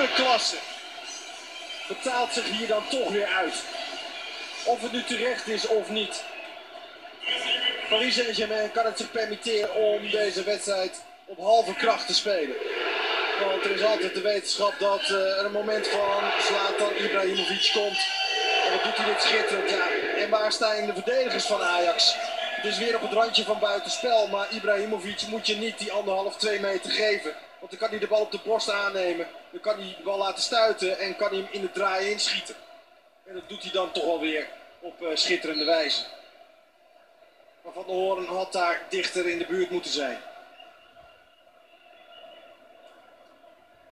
enorme klasse betaalt zich hier dan toch weer uit. Of het nu terecht is of niet. Paris Saint-Germain kan het zich permitteren om deze wedstrijd op halve kracht te spelen. Want er is altijd de wetenschap dat er een moment van Zlatan Ibrahimovic komt. En dan doet hij dit schitterend. Ja. En waar staan de verdedigers van Ajax? Het is weer op het randje van buitenspel. Maar Ibrahimovic moet je niet die 1,5-2 meter geven. Want dan kan hij de bal op de borst aannemen. Dan kan hij de bal laten stuiten en kan hij hem in de draai inschieten. En dat doet hij dan toch alweer op schitterende wijze. Maar Van der Hoorn had daar dichter in de buurt moeten zijn.